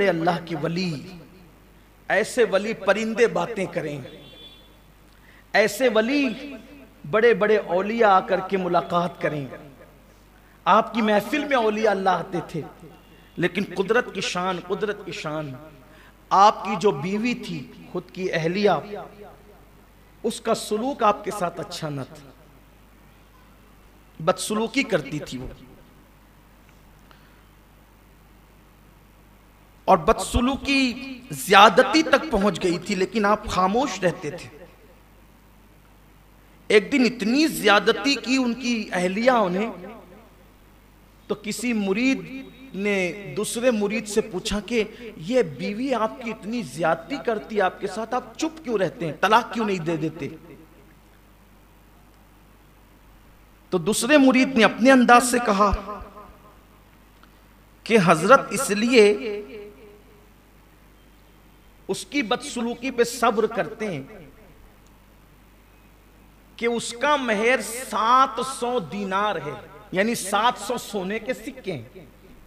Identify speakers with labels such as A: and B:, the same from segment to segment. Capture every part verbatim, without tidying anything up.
A: अल्लाह की वली, ऐसे वली परिंदे बातें करें, ऐसे वली बड़े बड़े औलिया आकर के मुलाकात करें। आपकी महफिल में औलिया अल्लाह आते थे, लेकिन कुदरत की शान, कुदरत की शान, आपकी जो बीवी थी खुद की अहलिया, उसका सुलूक आपके साथ अच्छा न था, बदसलूकी करती थी वो, और बदसलूकी ज्यादती तक पहुंच गई थी, लेकिन आप खामोश रहते थे। एक दिन इतनी ज्यादती की उनकी अहलियाओं ने, तो किसी मुरीद ने दूसरे मुरीद से पूछा कि ये बीवी आपकी इतनी ज्यादती करती है आपके साथ, आप चुप क्यों रहते हैं, तलाक क्यों नहीं दे देते? तो दूसरे मुरीद ने अपने अंदाज से कहा कि हजरत इसलिए उसकी बदसलूकी पे सब्र करते हैं कि उसका मेहर सात सौ दीनार है, यानी सात सौ सोने के सिक्के हैं।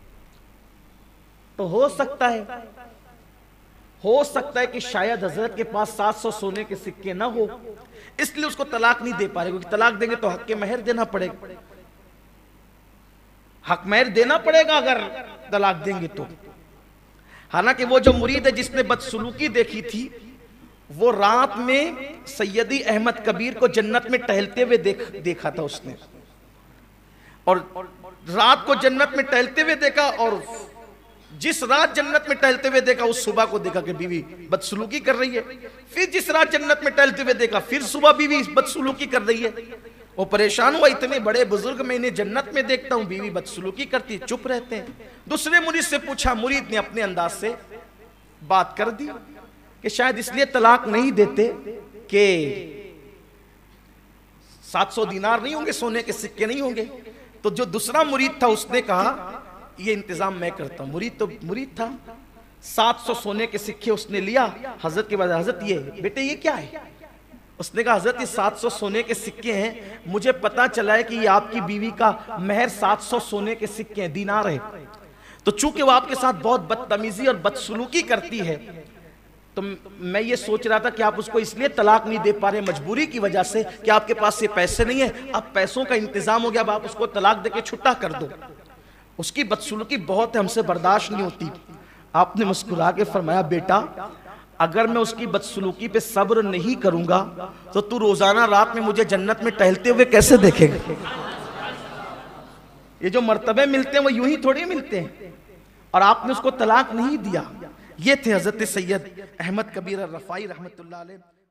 A: तो हो सकता है हो सकता है कि शायद हजरत के पास सात सौ सोने के सिक्के ना हो, इसलिए उसको तलाक नहीं दे पा रहे, क्योंकि तलाक देंगे तो हक के मेहर देना पड़ेगा, हक मेहर देना पड़ेगा अगर तलाक देंगे तो। हालांकि वो जो मुरीद है जिसने बदसलूकी देखी थी, वो रात में सैयदी अहमद कबीर को जन्नत में टहलते हुए देख देखा था उसने, और रात को जन्नत में टहलते हुए देखा, और जिस रात जन्नत में टहलते हुए देखा उस सुबह को देखा कि बीवी बदसलूकी कर रही है। फिर जिस रात जन्नत में टहलते हुए देखा, फिर सुबह बीवी बदसलूकी कर रही है। वो परेशान हुआ, इतने बड़े बुजुर्ग मैं इन्हें जन्नत में देखता हूं, बीवी बदसलूकी करती, चुप रहते हैं। दूसरे मुरीद से पूछा, मुरीद ने अपने अंदाज से बात कर दी कि शायद इसलिए तलाक नहीं देते कि सात सौ दीनार नहीं होंगे, सोने के सिक्के नहीं होंगे। तो जो दूसरा मुरीद था उसने कहा ये इंतजाम मैं करता हूं। मुरीद तो मुरीद था, सात सौ सोने के सिक्के उसने लिया हजरत के बाद, हजरत ये बेटे ये क्या है? उसने कहा हजरत ये सात सौ सोने के सिक्के हैं, मुझे पता चला है कि ये आपकी बीवी का मेहर सात सौ सोने के सिक्के हैं, दीनार है। तो चूंकि वो आपके साथ बहुत बदतमीजी और बदसलूकी करती है, तो मैं ये सोच रहा था कि आप उसको इसलिए तलाक नहीं दे पा रहे मजबूरी की वजह से कि आपके पास ये पैसे नहीं है, अब पैसों का इंतजाम हो गया, अब आप उसको तलाक देके छुट्टा कर दो, उसकी बदसलूकी बहुत है, हमसे बर्दाश्त नहीं होती। आपने मुस्कुरा के फरमाया बेटा अगर मैं उसकी बदसलूकी पे सब्र नहीं करूंगा तो तू रोजाना रात में मुझे जन्नत में टहलते हुए कैसे देखेगा? ये जो मर्तबे मिलते हैं वो यूं ही थोड़ी मिलते हैं, और आपने उसको तलाक नहीं दिया। ये थे हजरत सैयद अहमद कबीर रफाई रहमतुल्लाह अलैह।